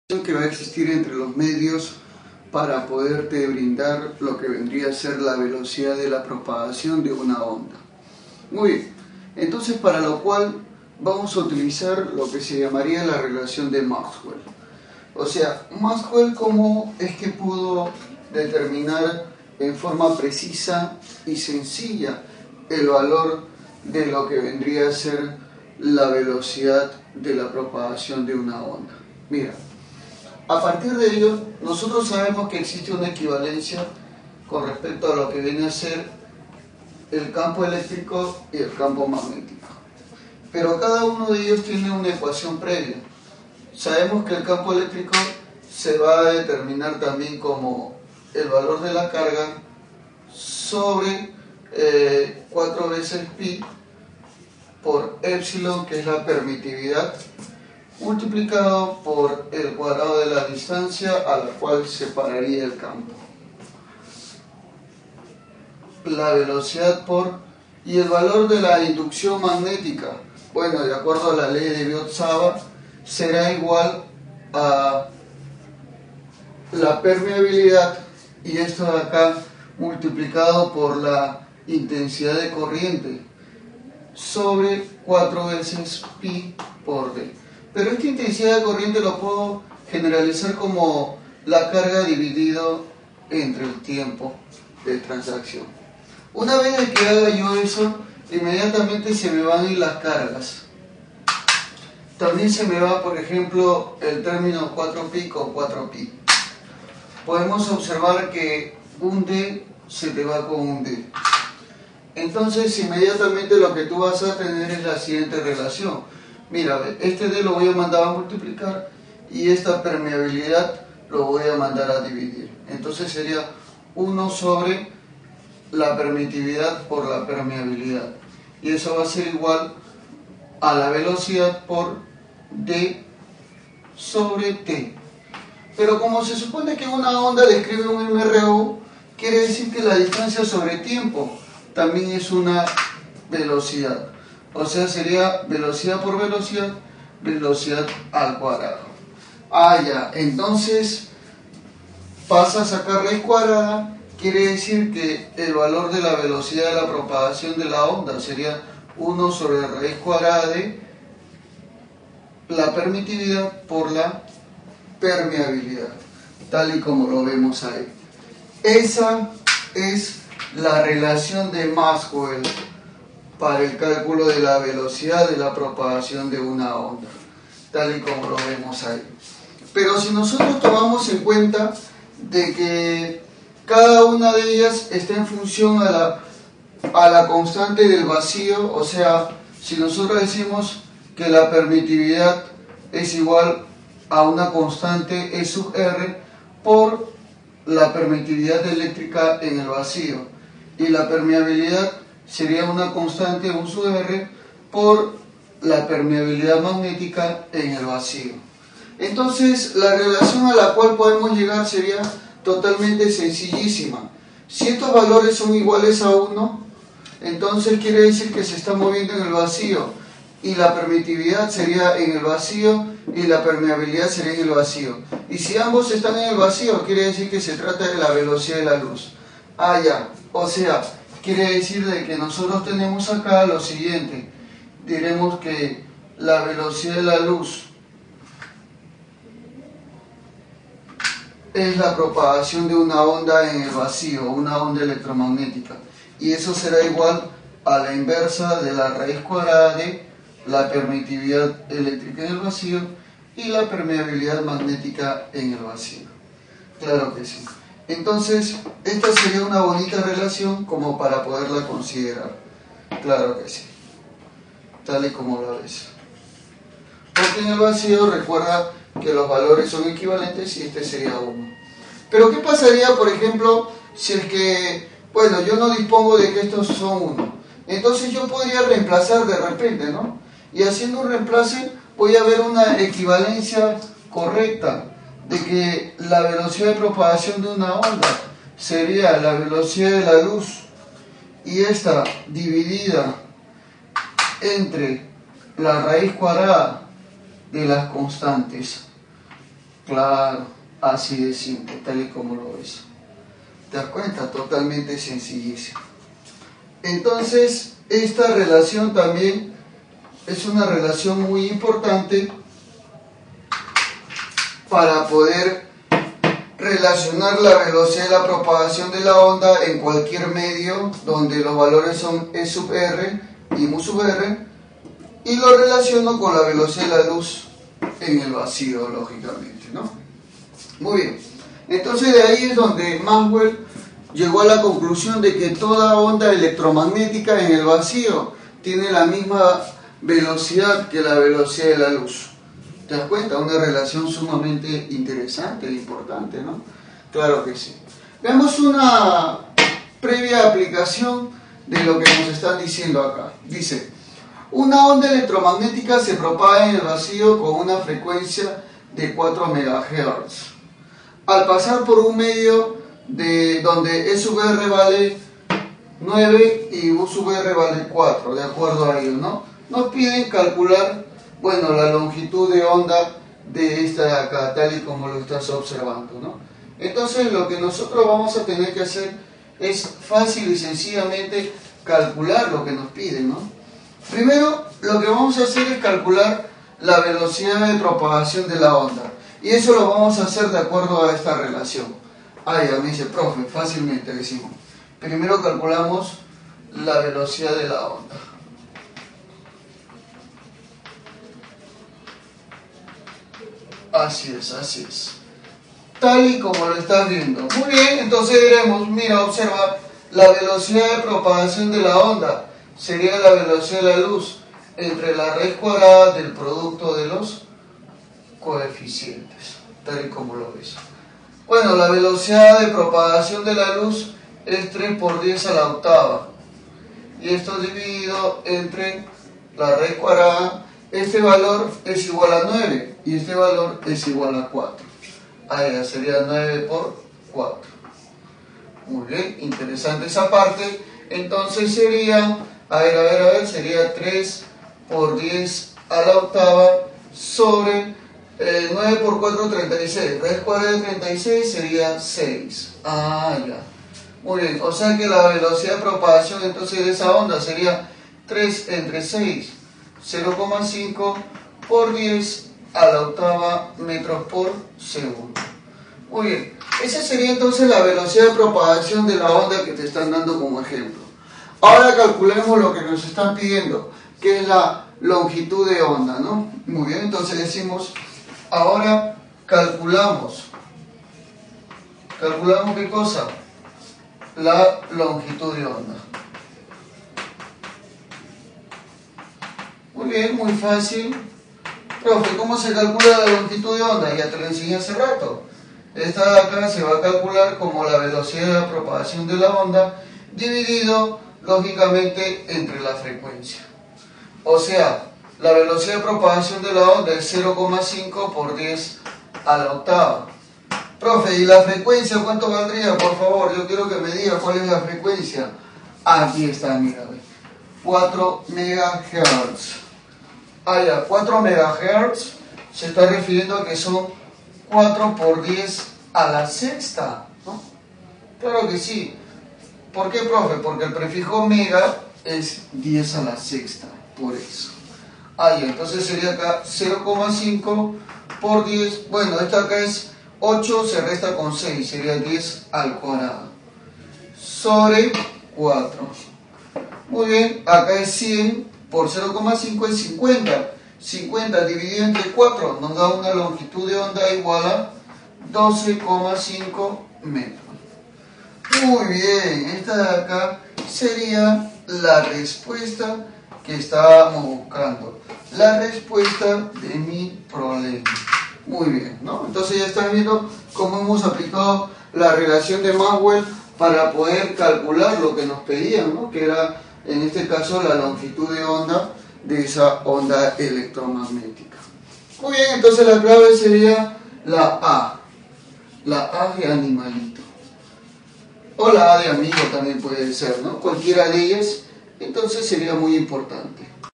Que va a existir entre los medios para poderte brindar lo que vendría a ser la velocidad de la propagación de una onda. Muy bien, entonces para lo cual vamos a utilizar lo que se llamaría la relación de Maxwell. O sea, Maxwell, ¿cómo es que pudo determinar en forma precisa y sencilla el valor de lo que vendría a ser la velocidad de la propagación de una onda? Mira, a partir de ello, nosotros sabemos que existe una equivalencia con respecto a lo que viene a ser el campo eléctrico y el campo magnético. Pero cada uno de ellos tiene una ecuación previa. Sabemos que el campo eléctrico se va a determinar también como el valor de la carga sobre 4 veces pi por epsilon, que es la permitividad, multiplicado por el cuadrado de la distancia a la cual separaría el campo. La velocidad y el valor de la inducción magnética, bueno, de acuerdo a la ley de Biot-Savart, será igual a la permeabilidad, y esto de acá multiplicado por la intensidad de corriente sobre 4 veces pi por d. Pero esta intensidad de corriente lo puedo generalizar como la carga dividido entre el tiempo de transacción. Una vez que haga yo eso, inmediatamente se me van a ir las cargas. También se me va, por ejemplo, el término 4pi con 4pi. Podemos observar que un d se te va con un d. Entonces, inmediatamente lo que tú vas a tener es la siguiente relación. Mira, este d lo voy a mandar a multiplicar y esta permeabilidad lo voy a mandar a dividir. Entonces sería 1 sobre la permitividad por la permeabilidad. Y eso va a ser igual a la velocidad por d sobre t. Pero como se supone que una onda describe un MRU, quiere decir que la distancia sobre tiempo también es una velocidad. O sea, sería velocidad por velocidad, velocidad al cuadrado. Ya, entonces pasa a sacar raíz cuadrada, quiere decir que el valor de la velocidad de la propagación de la onda sería 1 sobre raíz cuadrada de la permitividad por la permeabilidad, tal y como lo vemos ahí. Esa es la relación de Maxwell para el cálculo de la velocidad de la propagación de una onda, tal y como lo vemos ahí. Pero si nosotros tomamos en cuenta de que cada una de ellas está en función a la constante del vacío, o sea, si nosotros decimos que la permitividad es igual a una constante E sub R por la permitividad eléctrica en el vacío, y la permeabilidad sería una constante U sub R por la permeabilidad magnética en el vacío. Entonces, la relación a la cual podemos llegar sería totalmente sencillísima. Si estos valores son iguales a 1, entonces quiere decir que se está moviendo en el vacío, y la permitividad sería en el vacío y la permeabilidad sería en el vacío. Y si ambos están en el vacío, quiere decir que se trata de la velocidad de la luz. Ya, o sea, quiere decir de que nosotros tenemos acá lo siguiente. Diremos que la velocidad de la luz es la propagación de una onda en el vacío, una onda electromagnética. Y eso será igual a la inversa de la raíz cuadrada de la permitividad eléctrica en el vacío y la permeabilidad magnética en el vacío. Claro que sí. Entonces, esta sería una bonita relación como para poderla considerar. Claro que sí. Tal y como lo ves. Porque en el vacío recuerda que los valores son equivalentes y este sería 1. Pero ¿qué pasaría, por ejemplo, si es que, bueno, yo no dispongo de que estos son 1? Entonces yo podría reemplazar de repente, ¿no? Y haciendo un reemplace voy a ver una equivalencia correcta de que la velocidad de propagación de una onda sería la velocidad de la luz y esta dividida entre la raíz cuadrada de las constantes Claro, así de simple, tal y como lo ves. ¿Te das cuenta? Totalmente sencillísimo. Entonces, esta relación también es una relación muy importante para poder relacionar la velocidad de la propagación de la onda en cualquier medio donde los valores son E sub r y mu sub r, y lo relaciono con la velocidad de la luz en el vacío, lógicamente, ¿no? Muy bien. Entonces de ahí es donde Maxwell llegó a la conclusión de que toda onda electromagnética en el vacío tiene la misma velocidad que la velocidad de la luz. ¿Te das cuenta? Una relación sumamente interesante e importante, ¿no? Claro que sí. Veamos una previa aplicación de lo que nos están diciendo acá. Dice, una onda electromagnética se propaga en el vacío con una frecuencia de 4 MHz. Al pasar por un medio donde E sub r vale 9 y U sub r vale 4, de acuerdo a ello, ¿no? Nos piden calcular, bueno, la longitud de onda de esta de acá, tal y como lo estás observando, ¿no? Entonces lo que nosotros vamos a tener que hacer es fácil y sencillamente calcular lo que nos piden, ¿no? Primero, lo que vamos a hacer es calcular la velocidad de propagación de la onda. Y eso lo vamos a hacer de acuerdo a esta relación. Ah, ya me dice, profe, fácilmente decimos. Primero calculamos la velocidad de la onda. Así es, así es. Tal y como lo estás viendo. Muy bien, entonces diremos, mira, observa, la velocidad de propagación de la onda sería la velocidad de la luz entre la raíz cuadrada del producto de los coeficientes, tal y como lo ves. Bueno, la velocidad de propagación de la luz es 3 por 10 a la octava. Y esto dividido entre la raíz cuadrada, este valor es igual a 9 y este valor es igual a 4. Ahí ya sería 9 por 4. Muy bien, interesante esa parte. Entonces sería, a ver, sería 3 por 10 a la octava sobre 9 por 4, 36. Raíz cuadrada de 36 sería 6. Ah, ya. Muy bien, o sea que la velocidad de propagación entonces de esa onda sería 3 entre 6, 0,5 por 10 a la octava metros por segundo. Muy bien, esa sería entonces la velocidad de propagación de la onda que te están dando como ejemplo. Ahora calculemos lo que nos están pidiendo, que es la longitud de onda, ¿no? Muy bien, entonces decimos, ahora calculamos ¿qué cosa? La longitud de onda. Muy bien, muy fácil. Profe, ¿cómo se calcula la longitud de onda? Ya te lo enseñé hace rato. Esta de acá se va a calcular como la velocidad de propagación de la onda dividido, lógicamente, entre la frecuencia. O sea, la velocidad de propagación de la onda es 0,5 por 10 a la octava. Profe, ¿y la frecuencia cuánto valdría? Por favor, yo quiero que me diga cuál es la frecuencia. Aquí está, mira, 4 MHz. Ah, ya, 4 MHz se está refiriendo a que son 4 por 10 a la sexta, ¿no? Claro que sí. ¿Por qué, profe? Porque el prefijo mega es 10 a la sexta, por eso. Ah, ya, entonces sería acá 0,5 por 10. Bueno, esta acá es 8, se resta con 6, sería 10 al cuadrado. Sobre 4. Muy bien, acá es 100 por 0,5 es 50. 50 dividido entre 4 nos da una longitud de onda igual a 12,5 metros. Muy bien, esta de acá sería la respuesta que estábamos buscando. La respuesta de mi problema. Muy bien, ¿no? Entonces ya están viendo cómo hemos aplicado la relación de Maxwell para poder calcular lo que nos pedían, ¿no? Que era, en este caso, la longitud de onda de esa onda electromagnética. Muy bien, entonces la clave sería la A. La A de animalito. O la A de amigo también puede ser, ¿no? Cualquiera de ellas, entonces sería muy importante.